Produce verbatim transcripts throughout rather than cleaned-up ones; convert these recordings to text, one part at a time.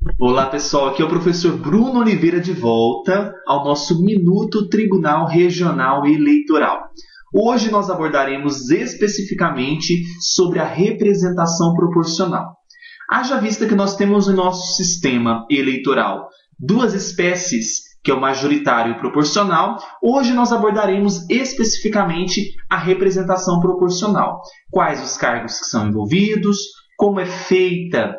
Olá pessoal, aqui é o professor Bruno Oliveira de volta ao nosso Minuto Tribunal Regional Eleitoral. Hoje nós abordaremos especificamente sobre a representação proporcional. Haja vista que nós temos no nosso sistema eleitoral duas espécies, que é o majoritário e o proporcional. Hoje nós abordaremos especificamente a representação proporcional. Quais os cargos que são envolvidos, como é feita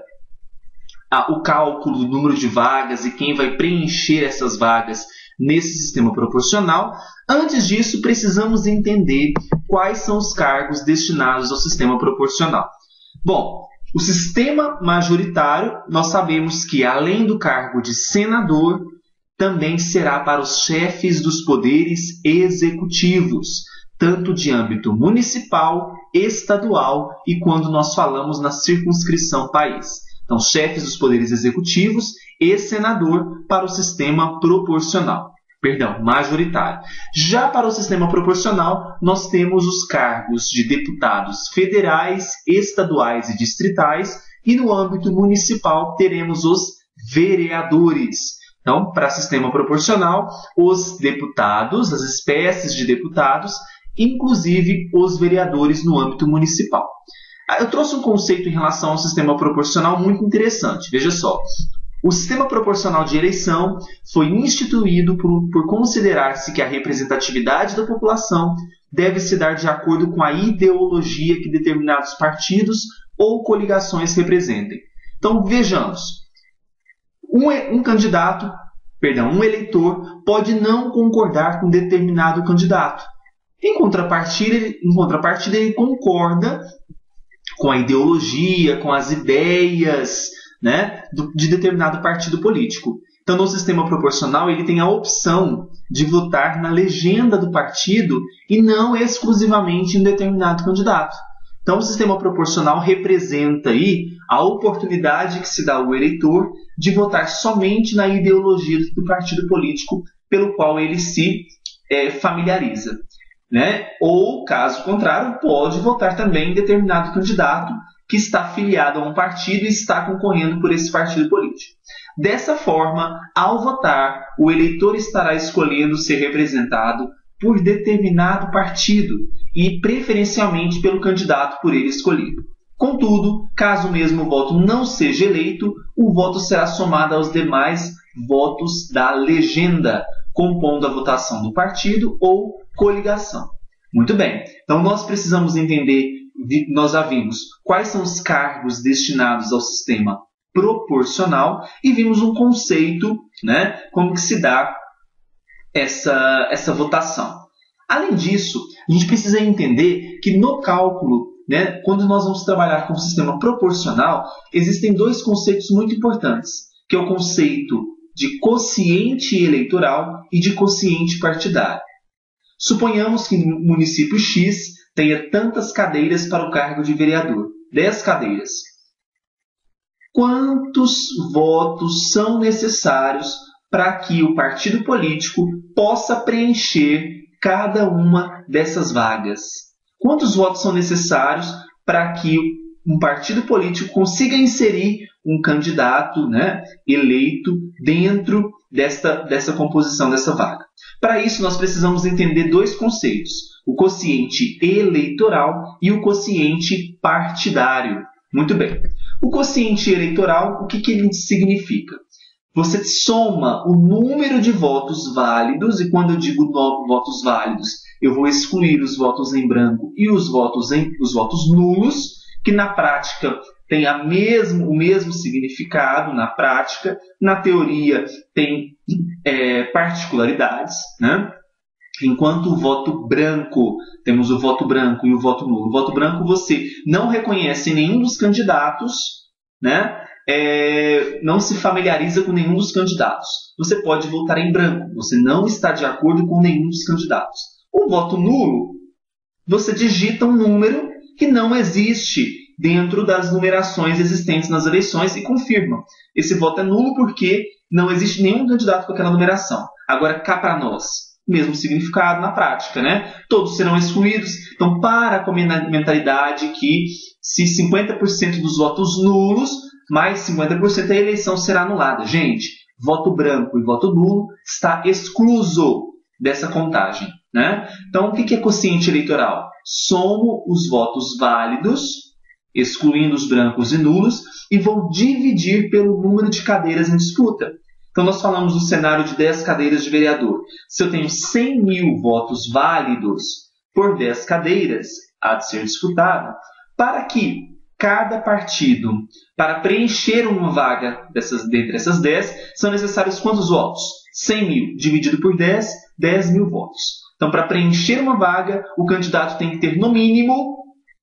ah, o cálculo do número de vagas e quem vai preencher essas vagas nesse sistema proporcional. Antes disso, precisamos entender quais são os cargos destinados ao sistema proporcional. Bom, o sistema majoritário, nós sabemos que além do cargo de senador, também será para os chefes dos poderes executivos, tanto de âmbito municipal, estadual e quando nós falamos na circunscrição país. Então, chefes dos poderes executivos e senador para o sistema proporcional, perdão, majoritário. Já para o sistema proporcional, nós temos os cargos de deputados federais, estaduais e distritais, e no âmbito municipal teremos os vereadores. Então, para sistema proporcional, os deputados, as espécies de deputados, inclusive os vereadores no âmbito municipal. Eu trouxe um conceito em relação ao sistema proporcional muito interessante. Veja só, o sistema proporcional de eleição foi instituído por, por considerar-se que a representatividade da população deve se dar de acordo com a ideologia que determinados partidos ou coligações representem. Então, vejamos. Um, um candidato, perdão, um eleitor pode não concordar com determinado candidato. Em contrapartida, ele, em contrapartida, ele concorda com a ideologia, com as ideias, né, do, de determinado partido político. Então, no sistema proporcional, ele tem a opção de votar na legenda do partido e não exclusivamente em determinado candidato. Então, o sistema proporcional representa aí a oportunidade que se dá ao eleitor de votar somente na ideologia do partido político pelo qual ele se é, familiariza. Né? Ou, caso contrário, pode votar também em determinado candidato que está afiliado a um partido e está concorrendo por esse partido político. Dessa forma, ao votar, o eleitor estará escolhendo ser representado por determinado partido e preferencialmente pelo candidato por ele escolhido. Contudo, caso o mesmo voto não seja eleito, o voto será somado aos demais votos da legenda, compondo a votação do partido ou coligação. Muito bem, então nós precisamos entender, nós já vimos quais são os cargos destinados ao sistema proporcional e vimos um conceito, né, como que se dá essa, essa votação. Além disso, a gente precisa entender que no cálculo, né, quando nós vamos trabalhar com o sistema proporcional, existem dois conceitos muito importantes, que é o conceito de quociente eleitoral e de quociente partidário. Suponhamos que no município X tenha tantas cadeiras para o cargo de vereador, dez cadeiras. Quantos votos são necessários para que o partido político possa preencher cada uma dessas vagas? Quantos votos são necessários para que um partido político consiga inserir um candidato, né, eleito dentro desta, dessa composição dessa vaga? Para isso, nós precisamos entender dois conceitos, o quociente eleitoral e o quociente partidário. Muito bem. O quociente eleitoral, o que, que ele significa? Você soma o número de votos válidos, e quando eu digo votos válidos, eu vou excluir os votos em branco e os votos, em, os votos nulos, que na prática tem a mesmo, o mesmo significado na prática, na teoria tem é, particularidades, né? Enquanto o voto branco, temos o voto branco e o voto nulo. O voto branco você não reconhece nenhum dos candidatos, né? É, não se familiariza com nenhum dos candidatos. Você pode votar em branco, você não está de acordo com nenhum dos candidatos. O voto nulo, você digita um número que não existe dentro das numerações existentes nas eleições e confirma. Esse voto é nulo porque não existe nenhum candidato com aquela numeração. Agora, cá para nós, mesmo significado na prática, né? Todos serão excluídos. Então, para com a mentalidade que se cinquenta por cento dos votos nulos mais cinquenta por cento, a eleição será anulada. Gente, voto branco e voto nulo está excluso dessa contagem, né? Então, o que é quociente eleitoral? Somo os votos válidos, excluindo os brancos e nulos, e vou dividir pelo número de cadeiras em disputa. Então, nós falamos do cenário de dez cadeiras de vereador. Se eu tenho cem mil votos válidos por dez cadeiras, há de ser disputado, para que cada partido, para preencher uma vaga dessas, dentre essas dez, são necessários quantos votos? cem mil dividido por dez, dez mil votos. Então, para preencher uma vaga, o candidato tem que ter, no mínimo,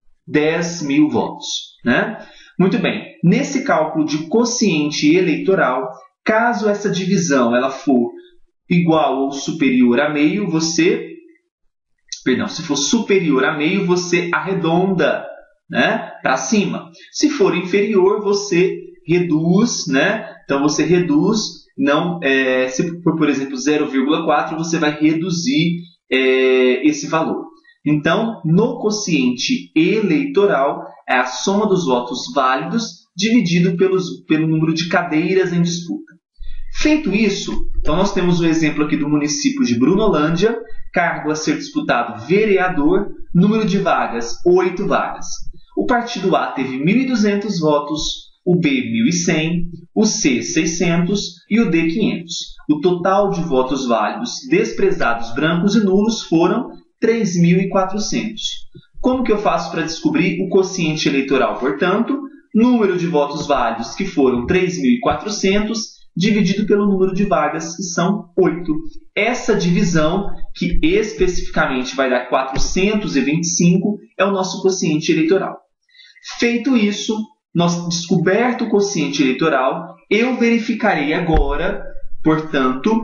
dez mil votos, né? Muito bem. Nesse cálculo de quociente eleitoral, caso essa divisão ela for igual ou superior a meio, você... Perdão, se for superior a meio, você arredonda, né, para cima. Se for inferior, você reduz, né? Então, você reduz, não, é, se for, por exemplo, zero vírgula quatro, você vai reduzir é, esse valor. Então, no quociente eleitoral, é a soma dos votos válidos dividido pelos, pelo número de cadeiras em disputa. Feito isso, então nós temos o exemplo aqui do município de Brunolândia, cargo a ser disputado vereador, número de vagas, oito vagas. O partido A teve mil e duzentos votos, o B mil e cem, o C seiscentos e o D quinhentos. O total de votos válidos, desprezados brancos e nulos, foram três mil e quatrocentos. Como que eu faço para descobrir o quociente eleitoral, portanto? Número de votos válidos, que foram três mil e quatrocentos, dividido pelo número de vagas, que são oito. Essa divisão, que especificamente vai dar quatrocentos e vinte e cinco, é o nosso quociente eleitoral. Feito isso, nós descoberto o quociente eleitoral, eu verificarei agora, portanto,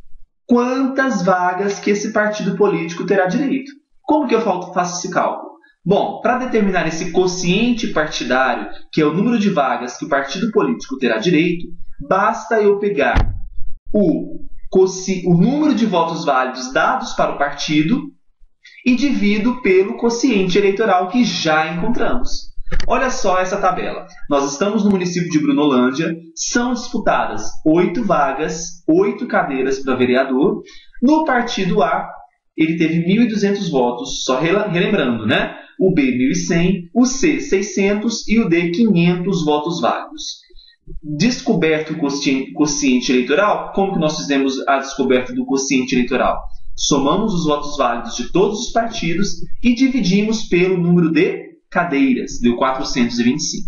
quantas vagas que esse partido político terá direito. Como que eu faço esse cálculo? Bom, para determinar esse quociente partidário, que é o número de vagas que o partido político terá direito, basta eu pegar o, o número de votos válidos dados para o partido e divido pelo quociente eleitoral que já encontramos. Olha só essa tabela. Nós estamos no município de Brunolândia, são disputadas oito vagas, oito cadeiras para vereador. No partido A, ele teve mil e duzentos votos, só relembrando, né? O B mil e cem, o C seiscentos e o D quinhentos votos válidos. Descoberto o quociente, quociente eleitoral, como que nós fizemos a descoberta do quociente eleitoral? Somamos os votos válidos de todos os partidos e dividimos pelo número de cadeiras, deu quatrocentos e vinte e cinco.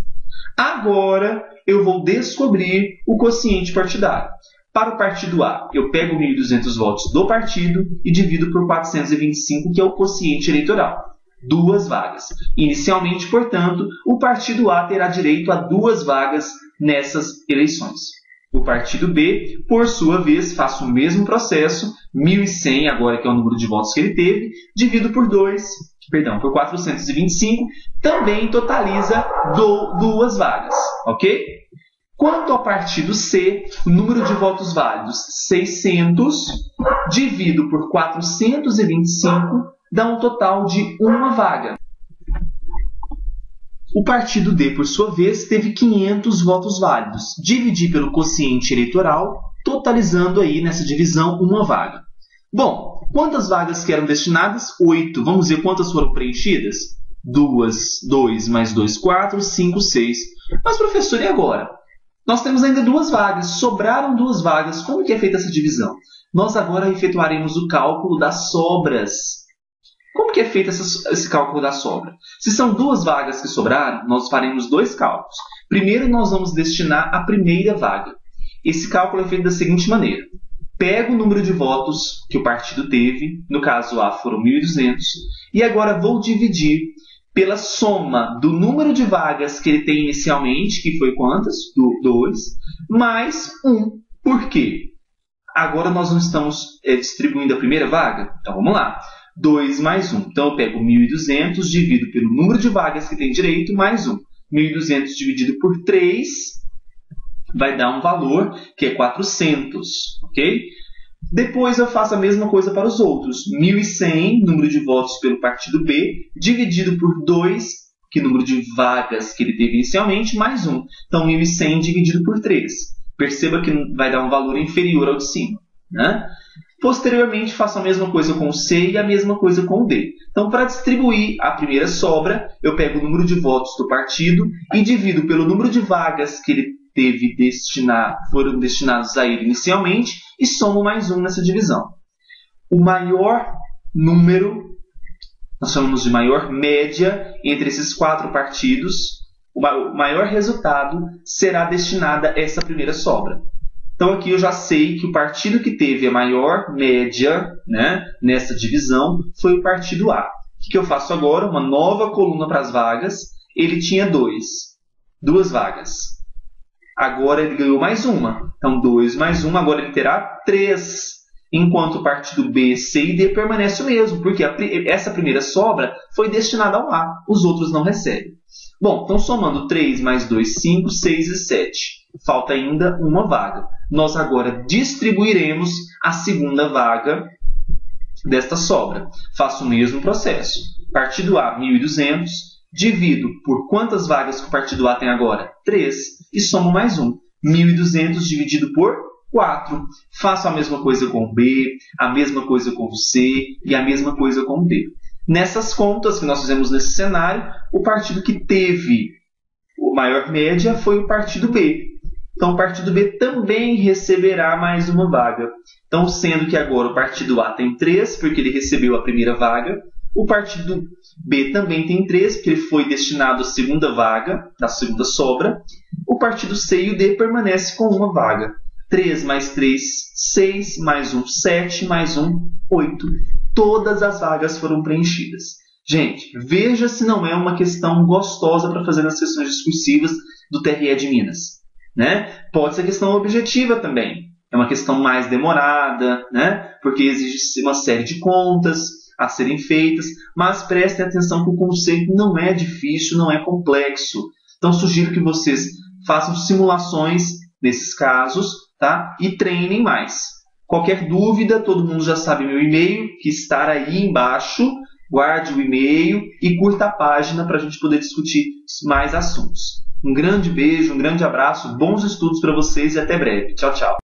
Agora eu vou descobrir o quociente partidário. Para o partido A, eu pego mil e duzentos votos do partido e divido por quatrocentos e vinte e cinco, que é o quociente eleitoral. Duas vagas. Inicialmente, portanto, o partido A terá direito a duas vagas nessas eleições. O partido B, por sua vez, faço o mesmo processo, mil e cem, agora que é o número de votos que ele teve, divido por dois, perdão, por quatrocentos e vinte e cinco, também totaliza do, duas vagas, ok? Quanto ao partido C, o número de votos válidos, seiscentos, divido por quatrocentos e vinte e cinco, dá um total de uma vaga. O partido D, por sua vez, teve quinhentos votos válidos. Dividi pelo quociente eleitoral, totalizando aí nessa divisão uma vaga. Bom, quantas vagas que eram destinadas? Oito. Vamos ver quantas foram preenchidas? Duas, dois mais dois, quatro, cinco, seis. Mas, professor, e agora? Nós temos ainda duas vagas. Sobraram duas vagas. Como que é feita essa divisão? Nós agora efetuaremos o cálculo das sobras. Como que é feito essa, esse cálculo da sobra? Se são duas vagas que sobraram, nós faremos dois cálculos. Primeiro, nós vamos destinar a primeira vaga. Esse cálculo é feito da seguinte maneira. Pego o número de votos que o partido teve, no caso A foram mil e duzentos, e agora vou dividir pela soma do número de vagas que ele tem inicialmente, que foi quantas? dois, mais um. Por quê? Agora nós não estamos é, distribuindo a primeira vaga? Então vamos lá. dois mais um. Então eu pego mil e duzentos, divido pelo número de vagas que tem direito, mais um. mil e duzentos dividido por três vai dar um valor que é quatrocentos, ok? Depois eu faço a mesma coisa para os outros. mil e cem, número de votos pelo partido B, dividido por dois, que número de vagas que ele teve inicialmente, mais um. Então, mil e cem dividido por três. Perceba que vai dar um valor inferior ao de cima, né? Posteriormente, faço a mesma coisa com o C e a mesma coisa com o D. Então, para distribuir a primeira sobra, eu pego o número de votos do partido e divido pelo número de vagas que ele teve destinar, foram destinados a ele inicialmente e somo mais um nessa divisão. O maior número, nós chamamos de maior média entre esses quatro partidos, o maior resultado será destinado a essa primeira sobra. Então aqui eu já sei que o partido que teve a maior média, né, nessa divisão foi o partido A. O que eu faço agora? Uma nova coluna para as vagas. Ele tinha dois, duas vagas. Agora ele ganhou mais uma. Então dois mais um, agora ele terá três. Enquanto o partido B, C e D permanece o mesmo, porque a, essa primeira sobra foi destinada ao A. Os outros não recebem. Bom, então somando três mais dois, cinco, seis e sete. Falta ainda uma vaga. Nós agora distribuiremos a segunda vaga desta sobra. Faço o mesmo processo. Partido A, mil e duzentos. Divido por quantas vagas que o partido A tem agora? três. E somo mais um. mil e duzentos dividido por quatro. Faço a mesma coisa com o B, a mesma coisa com o C e a mesma coisa com o D. Nessas contas que nós fizemos nesse cenário, o partido que teve a maior média foi o partido B. Então, o partido B também receberá mais uma vaga. Então, sendo que agora o partido A tem três, porque ele recebeu a primeira vaga. O partido B também tem três, porque ele foi destinado à segunda vaga, à segunda sobra. O partido C e o D permanecem com uma vaga. três mais três, seis, mais um, sete, mais um, oito. Todas as vagas foram preenchidas. Gente, veja se não é uma questão gostosa para fazer nas sessões discursivas do T R E de Minas, né? Pode ser questão objetiva também. É uma questão mais demorada, né? Porque exige uma série de contas a serem feitas, mas prestem atenção que o conceito não é difícil, não é complexo. Então, sugiro que vocês façam simulações nesses casos, tá? E treinem mais. Qualquer dúvida, todo mundo já sabe meu e-mail, que está aí embaixo. Guarde o e-mail e curta a página para a gente poder discutir mais assuntos. Um grande beijo, um grande abraço, bons estudos para vocês e até breve. Tchau, tchau.